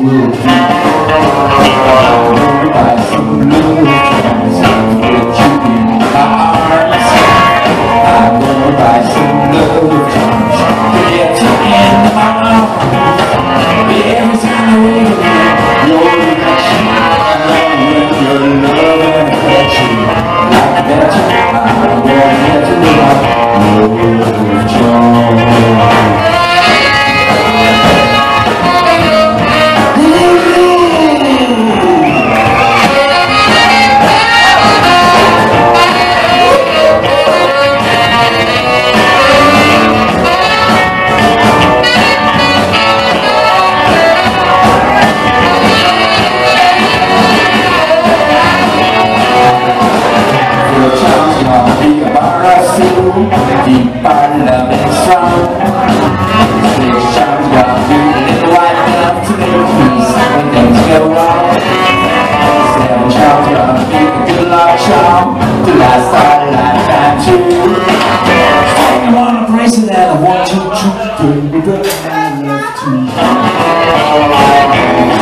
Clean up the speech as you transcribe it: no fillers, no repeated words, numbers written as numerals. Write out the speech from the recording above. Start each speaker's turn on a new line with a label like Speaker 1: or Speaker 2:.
Speaker 1: will be. I'm gonna buy some love charms and put you in my arms. I'm gonna buy some love charms to get you in my arms. Every time I wake up, your reflection, when your love and affection, like that, I'm gonna get to love charms. Di Parliament strong, six charms got little white enough to make peace when things go wrong. Seven charms got a good luck charm to last our lifetime too. I wanna praise it and I want you to bring the good and love to me.